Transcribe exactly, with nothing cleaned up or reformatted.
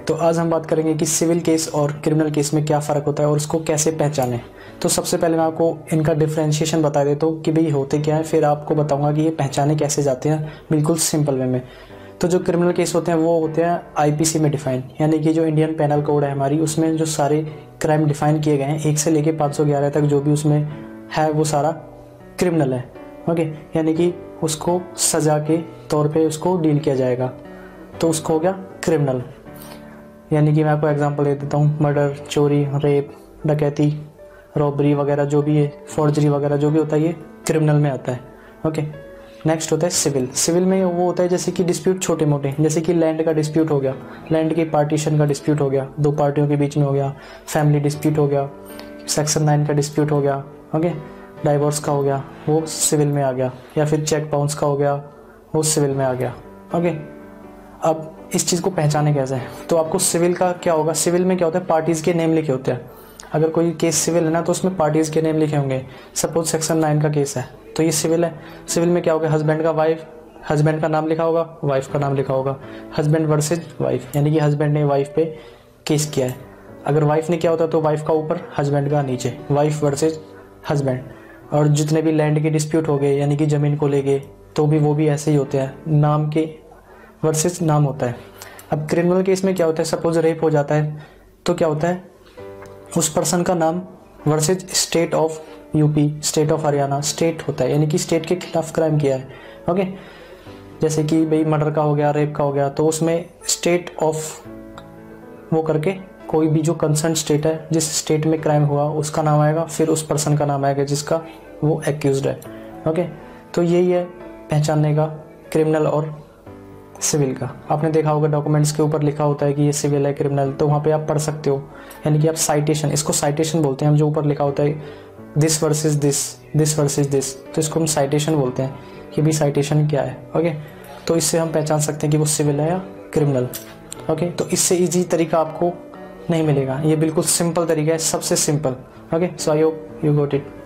तो आज हम बात करेंगे कि सिविल केस और क्रिमिनल केस में क्या फ़र्क होता है और उसको कैसे पहचानें। तो सबसे पहले मैं आपको इनका डिफरेंशिएशन बता देता हूँ कि भाई होते क्या है, फिर आपको बताऊंगा कि ये पहचाने कैसे जाते हैं बिल्कुल सिंपल वे में। तो जो क्रिमिनल केस होते हैं वो होते हैं आईपीसी में डिफाइन, यानी कि जो इंडियन पेनल कोड है हमारी, उसमें जो सारे क्राइम डिफाइन किए गए हैं एक से लेके पाँच सौ ग्यारह तक जो भी उसमें है वो सारा क्रिमिनल है। ओके, यानी कि उसको सज़ा के तौर पे उसको डील किया जाएगा, तो उसको हो गया क्रिमिनल। यानी कि मैं आपको एग्जांपल दे देता हूँ, मर्डर, चोरी, रेप, डकैती, रॉबरी वगैरह जो भी है, फोर्जरी वगैरह जो भी होता है ये क्रिमिनल में आता है। ओके, नेक्स्ट होता है सिविल। सिविल में वो होता है जैसे कि डिस्प्यूट छोटे मोटे, जैसे कि लैंड का डिस्प्यूट हो गया, लैंड के पार्टीशन का डिस्प्यूट हो गया, दो पार्टियों के बीच में हो गया, फैमिली डिस्प्यूट हो गया, सेक्शन नाइन का डिस्प्यूट हो गया, ओके, डाइवोर्स का हो गया, वो सिविल में आ गया, या फिर चेक बाउंस का हो गया, वो सिविल में आ गया। ओके, अब इस चीज़ को पहचाने कैसे है, तो आपको सिविल का क्या होगा, सिविल में क्या होता है, पार्टीज़ के नेम लिखे होते हैं। अगर कोई केस सिविल है ना तो उसमें पार्टीज़ के नेम लिखे होंगे। सपोज सेक्शन नाइन का केस है तो ये सिविल है। सिविल में क्या होगा, हस्बैंड का वाइफ, हस्बैंड का नाम लिखा होगा, वाइफ का नाम लिखा होगा, हस्बैंड वर्सेज वाइफ, यानी कि हस्बैंड ने वाइफ पे केस किया है। अगर वाइफ ने किया होता तो वाइफ का ऊपर, हस्बैंड का नीचे, वाइफ वर्सेज हस्बैंड। और जितने भी लैंड के डिस्प्यूट हो गए, यानी कि ज़मीन को लेके, तो भी वो भी ऐसे ही होते हैं, नाम के वर्सेज नाम होता है। अब क्रिमिनल केस में क्या होता है, सपोज रेप हो जाता है तो क्या होता है, उस पर्सन का नाम versus state of UP, state of Haryana, state होता है, यानी कि स्टेट के खिलाफ क्राइम किया है। ओके, जैसे कि भाई मर्डर का हो गया, रेप का हो गया, तो उसमें स्टेट ऑफ वो करके कोई भी जो कंसर्न स्टेट है, जिस स्टेट में क्राइम हुआ उसका नाम आएगा, फिर उस पर्सन का नाम आएगा जिसका वो एक्यूज्ड है। ओके, तो यही है पहचानने का क्रिमिनल और सिविल का। आपने देखा होगा डॉक्यूमेंट्स के ऊपर लिखा होता है कि ये सिविल है, क्रिमिनल, तो वहाँ पे आप पढ़ सकते हो, यानी कि आप साइटेशन, इसको साइटेशन बोलते हैं हम, जो ऊपर लिखा होता है this versus this, this versus this, तो इसको हम साइटेशन बोलते हैं कि भी साइटेशन क्या है। ओके, तो इससे हम पहचान सकते हैं कि वो सिविल है या क्रिमिनल। ओके, तो इससे ईजी तरीका आपको नहीं मिलेगा, ये बिल्कुल सिंपल तरीका है, सबसे simple. Okay, so I hope you got it.